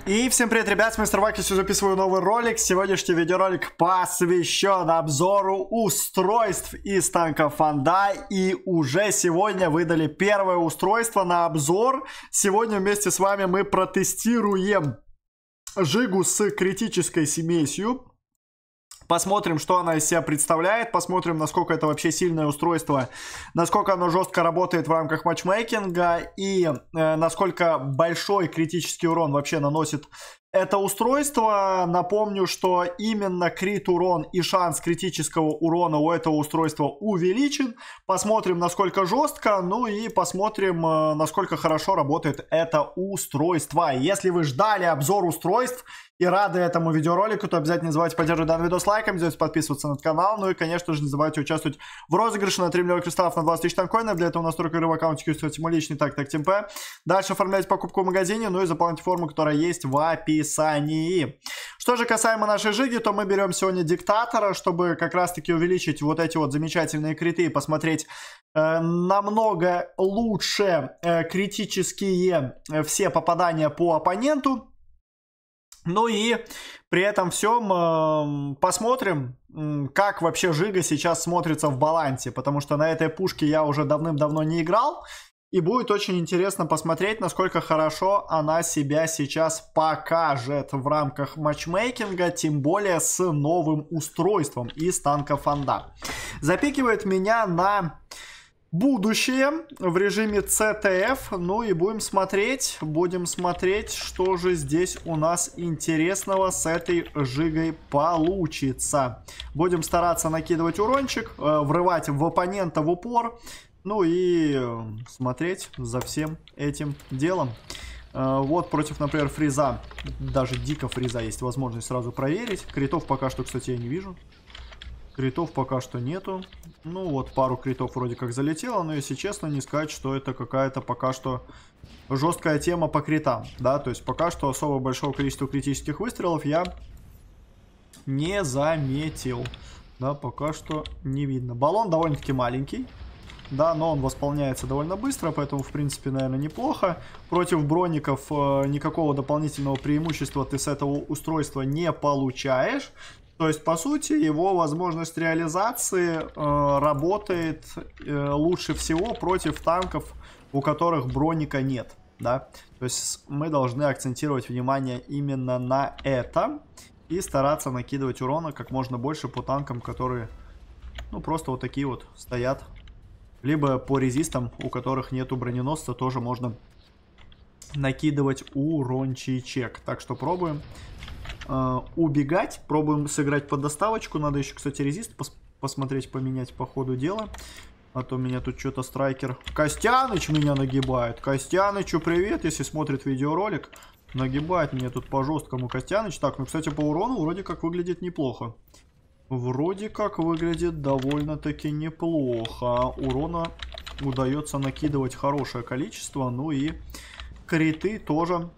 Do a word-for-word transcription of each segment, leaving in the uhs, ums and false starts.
И всем привет, ребят, с мистер Вакис записываю новый ролик. Сегодняшний видеоролик посвящен обзору устройств из танка Фанда. И уже сегодня выдали первое устройство на обзор. Сегодня вместе с вами мы протестируем Жигу с критической смесью. Посмотрим, что она из себя представляет, посмотрим, насколько это вообще сильное устройство, насколько оно жестко работает в рамках матчмейкинга и э, насколько большой критический урон вообще наносит это устройство. Напомню, что именно крит урон и шанс критического урона у этого устройства увеличен. Посмотрим, насколько жестко, ну и посмотрим, э, насколько хорошо работает это устройство. Если вы ждали обзор устройств и рады этому видеоролику, то обязательно не забывайте поддерживать данный видос лайком, здесь подписываться на канал, ну и, конечно же, не забывайте участвовать в розыгрыше на три миллиона кристаллов на двадцать тысяч танкоинов. Для этого настройка игры в аккаунте устроите мой личный так, так, ТМП. Дальше оформляйте покупку в магазине, ну и заполните форму, которая есть в описании. Что же касаемо нашей Жиги, то мы берем сегодня Диктатора, чтобы как раз-таки увеличить вот эти вот замечательные криты и посмотреть э, намного лучше э, критические э, все попадания по оппоненту. Ну и при этом всем э, посмотрим, э, как вообще Жига сейчас смотрится в балансе. Потому что на этой пушке я уже давным-давно не играл. И будет очень интересно посмотреть, насколько хорошо она себя сейчас покажет в рамках матчмейкинга. Тем более с новым устройством из танка Фанда. Запикивает меня на будущее в режиме си ти эф. Ну и будем смотреть, будем смотреть, что же здесь у нас интересного с этой Жигой получится. Будем стараться накидывать урончик, врывать в оппонента в упор. Ну и смотреть за всем этим делом. Вот против, например, Фриза, даже дико Фриза, есть возможность сразу проверить. Критов пока что, кстати, я не вижу. Критов пока что нету. Ну вот, пару критов вроде как залетело, но если честно, не сказать, что это какая-то пока что жесткая тема по критам. Да, то есть пока что особо большого количества критических выстрелов я не заметил. Да, пока что не видно. Баллон довольно-таки маленький. Да, но он восполняется довольно быстро, поэтому, в принципе, наверное, неплохо. Против броников э, никакого дополнительного преимущества ты с этого устройства не получаешь. То есть, по сути, его возможность реализации э, работает э, лучше всего против танков, у которых броника нет. Да? То есть, мы должны акцентировать внимание именно на это и стараться накидывать урона как можно больше по танкам, которые, ну, просто вот такие вот стоят. Либо по резистам, у которых нету броненосца, тоже можно накидывать урончичек. Так что пробуем э, убегать. Пробуем сыграть под доставочку. Надо еще, кстати, резист пос посмотреть, поменять по ходу дела. А то меня тут что-то страйкер... Костяныч меня нагибает. Костянычу привет, если смотрит видеоролик. Нагибает меня тут по жесткому Костяныч. Так, ну, кстати, по урону вроде как выглядит неплохо. Вроде как выглядит довольно-таки неплохо. Урона удается накидывать хорошее количество. Ну и криты тоже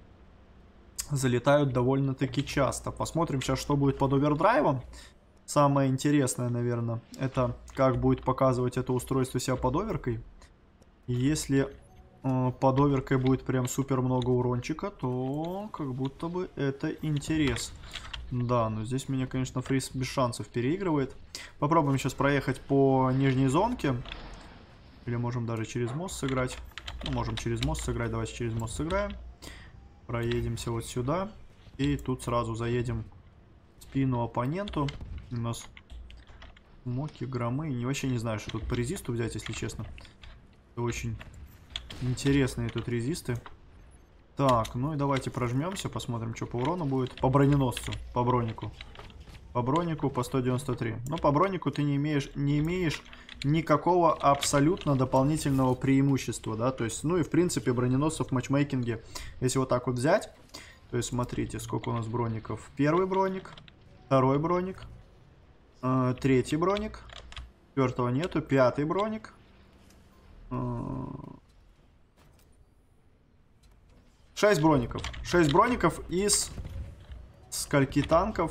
залетают довольно-таки часто. Посмотрим сейчас, что будет под овердрайвом. Самое интересное, наверное, это как будет показывать это устройство себя под оверкой. Если э, под оверкой будет прям супер много урончика, то как будто бы это интерес. Да, но здесь меня, конечно, Фриз без шансов переигрывает. Попробуем сейчас проехать по нижней зонке. Или можем даже через мост сыграть. Ну, можем через мост сыграть. Давайте через мост сыграем. Проедемся вот сюда. И тут сразу заедем в спину оппоненту. У нас моки, громы. И вообще не знаю, что тут по резисту взять, если честно. Это очень интересные тут резисты. Так, ну и давайте прожмемся, посмотрим, что по урону будет. По броненосцу, по бронику. По бронику по сто девяносто три. Но по бронику ты не имеешь, не имеешь никакого абсолютно дополнительного преимущества, да. То есть, ну и в принципе броненосцев в матчмейкинге, если вот так вот взять. То есть, смотрите, сколько у нас броников. Первый броник, второй броник, э, третий броник. Четвертого нету, пятый броник. Э шесть броников. шесть броников из скольки танков?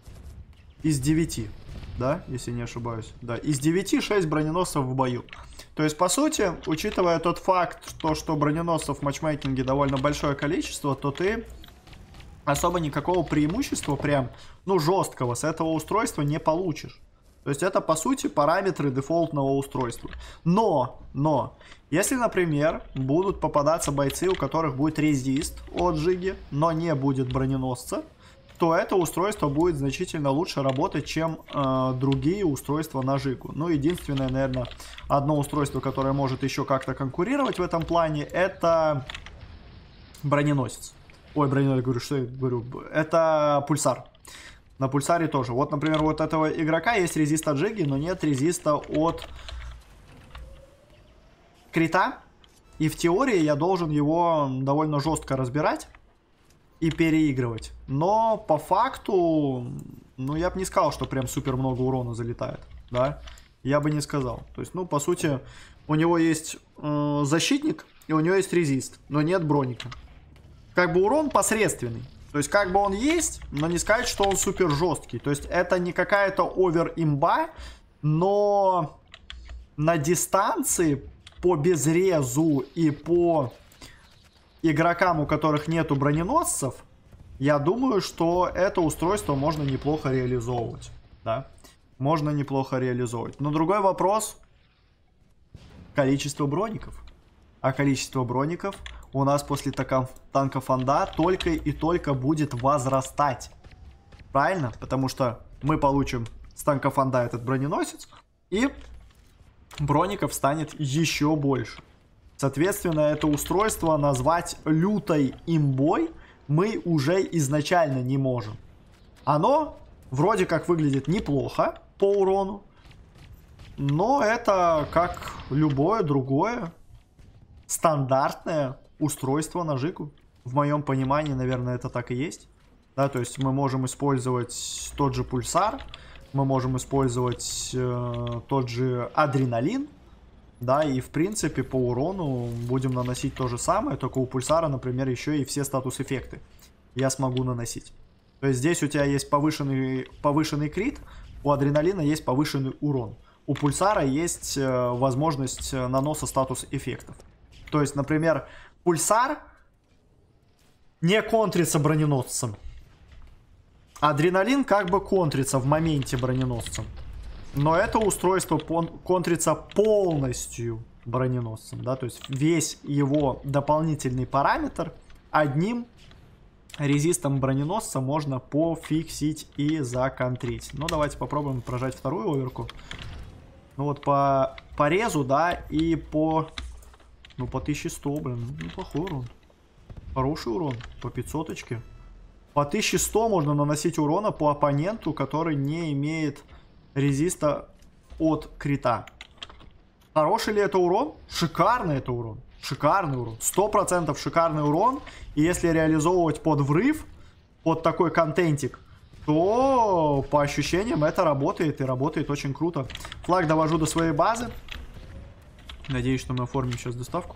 Из девяти. Да, если не ошибаюсь. Да, из девяти шесть броненосцев в бою. То есть, по сути, учитывая тот факт, то, что броненосцев в матчмейкинге довольно большое количество, то ты особо никакого преимущества прям, ну, жесткого с этого устройства не получишь. То есть это, по сути, параметры дефолтного устройства. Но, но, если, например, будут попадаться бойцы, у которых будет резист от Жиги, но не будет броненосца, то это устройство будет значительно лучше работать, чем э, другие устройства на Жигу. Ну, единственное, наверное, одно устройство, которое может еще как-то конкурировать в этом плане, это броненосец. Ой, броненосец, говорю, что я говорю? Это пульсар. На пульсаре тоже. Вот, например, вот этого игрока есть резист от Жиги, но нет резиста от крита. И в теории я должен его довольно жестко разбирать и переигрывать. Но по факту, ну, я бы не сказал, что прям супер много урона залетает. Да? Я бы не сказал. То есть, ну, по сути, у него есть э, защитник и у него есть резист, но нет броника. Как бы урон посредственный. То есть, как бы он есть, но не сказать, что он супер жесткий. То есть, это не какая-то овер-имба, но на дистанции по безрезу и по игрокам, у которых нету броненосцев, я думаю, что это устройство можно неплохо реализовывать. Да? Можно неплохо реализовывать. Но другой вопрос — количество броников. А количество броников у нас после танка Фанда только и только будет возрастать. Правильно? Потому что мы получим с танка Фанда этот броненосец, и броников станет еще больше. Соответственно, это устройство назвать лютой имбой мы уже изначально не можем. Оно вроде как выглядит неплохо по урону, но это как любое другое стандартное устройство на Жигу. В моем понимании, наверное, это так и есть. Да, то есть мы можем использовать тот же пульсар, мы можем использовать э, тот же адреналин, да, и в принципе по урону будем наносить то же самое, только у пульсара, например, еще и все статус-эффекты я смогу наносить. То есть здесь у тебя есть повышенный, повышенный крит, у адреналина есть повышенный урон. У пульсара есть э, возможность наноса статус-эффектов. То есть, например, пульсар не контрится броненосцем. Адреналин как бы контрится в моменте броненосцем. Но это устройство контрится полностью броненосцем. Да? То есть весь его дополнительный параметр одним резистом броненосца можно пофиксить и законтрить. Ну, давайте попробуем прожать вторую оверку. Ну вот по порезу, да, и по... Ну, по тысяче сто, блин, неплохой урон. Хороший урон, по пятьсоточке. По тысяче сто можно наносить урона по оппоненту, который не имеет резиста от крита. Хороший ли это урон? Шикарный это урон. Шикарный урон. сто процентов шикарный урон. И если реализовывать под врыв, под такой контентик, то по ощущениям это работает. И работает очень круто. Флаг довожу до своей базы. Надеюсь, что мы оформим сейчас доставку.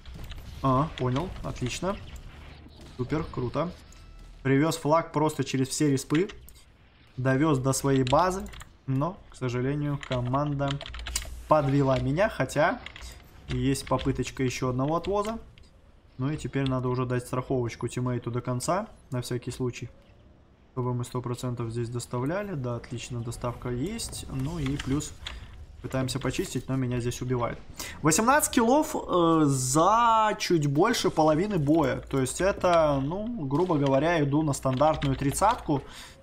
А, понял. Отлично. Супер, круто. Привез флаг просто через все респы. Довез до своей базы. Но, к сожалению, команда подвела меня. Хотя есть попыточка еще одного отвоза. Ну и теперь надо уже дать страховочку тиммейту до конца. На всякий случай. Чтобы мы сто процентов здесь доставляли. Да, отлично, доставка есть. Ну и плюс... Пытаемся почистить, но меня здесь убивают. восемнадцать киллов э, за чуть больше половины боя. То есть это, ну, грубо говоря, иду на стандартную тридцатку.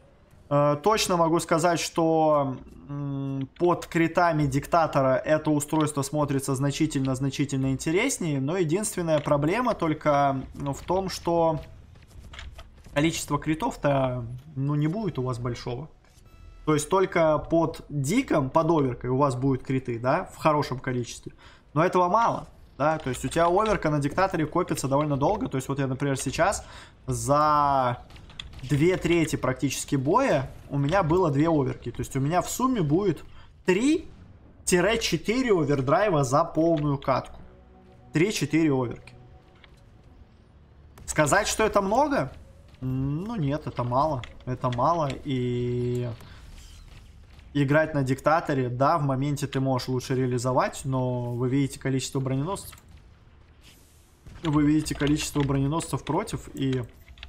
Э, точно могу сказать, что э, под критами диктатора это устройство смотрится значительно-значительно интереснее. Но единственная проблема только в том, что количество критов-то, ну, не будет у вас большого. То есть только под диком, под оверкой у вас будут криты, да, в хорошем количестве. Но этого мало, да, то есть у тебя оверка на диктаторе копится довольно долго. То есть вот я, например, сейчас за две трети практически боя у меня было две оверки. То есть у меня в сумме будет три-четыре овердрайва за полную катку. три-четыре оверки. Сказать, что это много? Ну нет, это мало. Это мало и... играть на диктаторе, да, в моменте ты можешь лучше реализовать, но вы видите количество броненосцев. Вы видите количество броненосцев против, и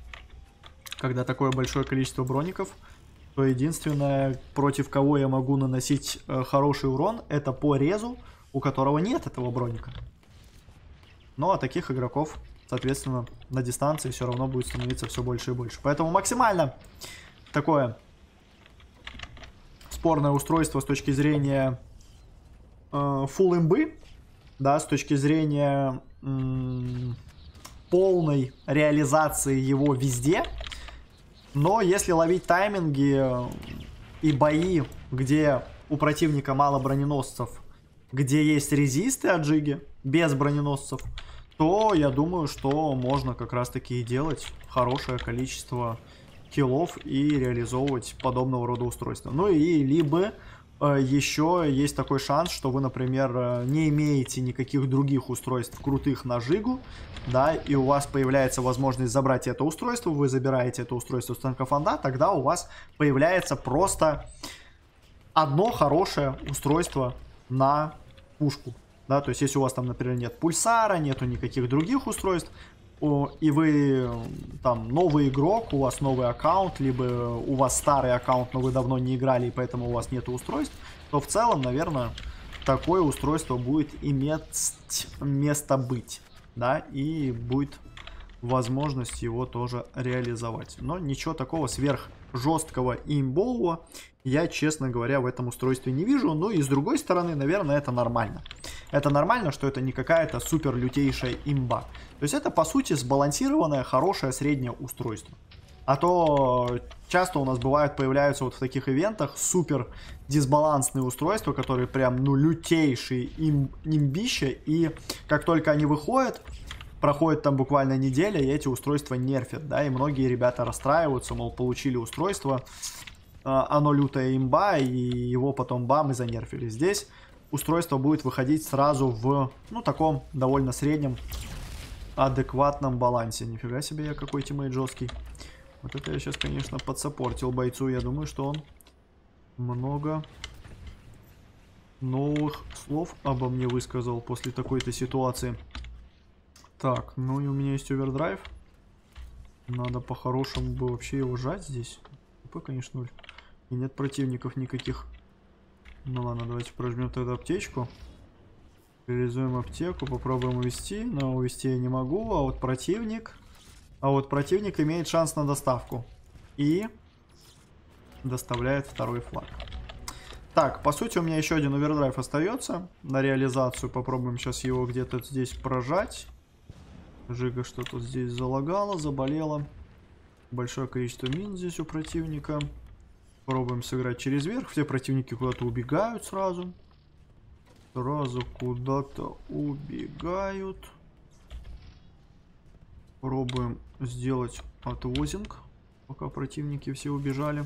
когда такое большое количество броников, то единственное, против кого я могу наносить э, хороший урон, это по резу, у которого нет этого броника. Ну, а таких игроков, соответственно, на дистанции все равно будет становиться все больше и больше. Поэтому максимально такое спорное устройство с точки зрения э, full имбы, да, с точки зрения м, полной реализации его везде. Но если ловить тайминги и бои, где у противника мало броненосцев, где есть резисты от Джиги, без броненосцев, то я думаю, что можно как раз таки и делать хорошее количество киллов и реализовывать подобного рода устройства. Ну и либо э, еще есть такой шанс, что вы, например, не имеете никаких других устройств крутых на Жигу, да, и у вас появляется возможность забрать это устройство, вы забираете это устройство с танка фонда, тогда у вас появляется просто одно хорошее устройство на пушку. Да, то есть, если у вас там, например, нет пульсара, нету никаких других устройств, и вы там новый игрок, у вас новый аккаунт, либо у вас старый аккаунт, но вы давно не играли, и поэтому у вас нет устройств, то в целом, наверное, такое устройство будет иметь место быть, да, и будет возможность его тоже реализовать. Но ничего такого сверх жесткого и имбового я, честно говоря, в этом устройстве не вижу. Ну и с другой стороны, наверное, это нормально. Это нормально, что это не какая-то супер лютейшая имба. То есть это, по сути, сбалансированное, хорошее среднее устройство. А то часто у нас бывают, появляются вот в таких ивентах супер дисбалансные устройства, которые прям, ну, лютейшие им, имбища. И как только они выходят, проходит там буквально неделя, и эти устройства нерфят, да, и многие ребята расстраиваются, мол, получили устройство, оно лютая имба, и его потом бам и занерфили. Здесь устройство будет выходить сразу в, ну, таком довольно среднем, адекватном балансе. Нифига себе, я какой тиммейт жесткий. Вот это я сейчас, конечно, подсаппортил бойцу. Я думаю, что он много новых слов обо мне высказал после такой-то ситуации. Так, ну и у меня есть овердрайв. Надо по-хорошему бы вообще его жать здесь. ХП, конечно, ноль. И нет противников никаких. Ну ладно, давайте прожмем тогда аптечку. Реализуем аптеку, попробуем увести. Но увести я не могу, а вот противник... А вот противник имеет шанс на доставку. И доставляет второй флаг. Так, по сути, у меня еще один овердрайв остается на реализацию. Попробуем сейчас его где-то здесь прожать. Жига что-то здесь залагала, заболела. Большое количество мин здесь у противника. Пробуем сыграть через верх. Все противники куда-то убегают сразу. Сразу куда-то убегают. Пробуем сделать отвозинг, пока противники все убежали.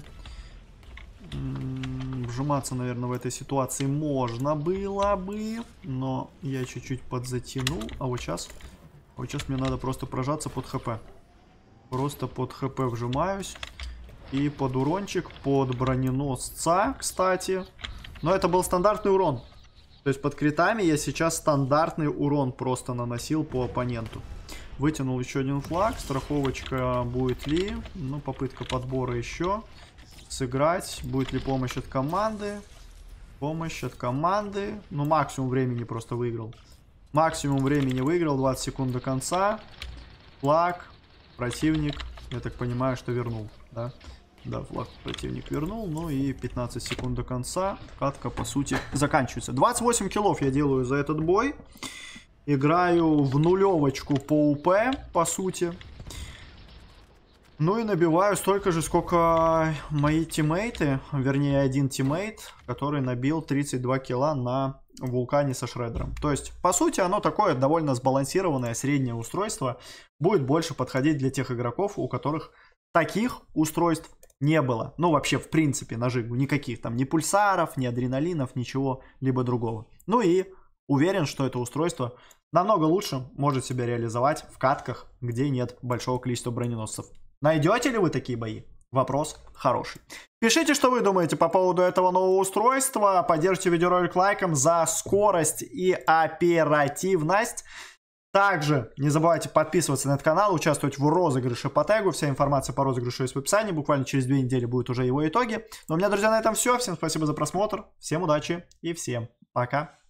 М-м, вжиматься, наверное, в этой ситуации можно было бы, но я чуть-чуть подзатянул. А вот сейчас, а вот сейчас мне надо просто прожаться под хп. Просто под хп вжимаюсь. И под урончик, под броненосца, кстати. Но это был стандартный урон. То есть под критами я сейчас стандартный урон просто наносил по оппоненту. Вытянул еще один флаг. Страховочка будет ли? Ну, попытка подбора еще. Сыграть. Будет ли помощь от команды? Помощь от команды. Ну, максимум времени просто выиграл. Максимум времени выиграл. двадцать секунд до конца. Флаг. Противник, я так понимаю, что вернул. Да, да, флаг противник вернул. Ну и пятнадцать секунд до конца. Катка, по сути, заканчивается. двадцать восемь киллов я делаю за этот бой. Играю в нулевочку по УП, по сути. Ну и набиваю столько же, сколько мои тиммейты. Вернее, один тиммейт, который набил тридцать два килла на вулкане со шредером. То есть, по сути, оно такое довольно сбалансированное среднее устройство. Будет больше подходить для тех игроков, у которых таких устройств не было. Ну, вообще, в принципе, на Жигу. Никаких там ни пульсаров, ни адреналинов, ничего либо другого. Ну и уверен, что это устройство намного лучше может себя реализовать в катках, где нет большого количества броненосцев. Найдете ли вы такие бои? Вопрос хороший. Пишите, что вы думаете по поводу этого нового устройства. Поддержите видеоролик лайком за скорость и оперативность. Также не забывайте подписываться на этот канал, участвовать в розыгрыше по тегу. Вся информация по розыгрышу есть в описании. Буквально через две недели будут уже его итоги. Но у меня, друзья, на этом все. Всем спасибо за просмотр. Всем удачи и всем пока.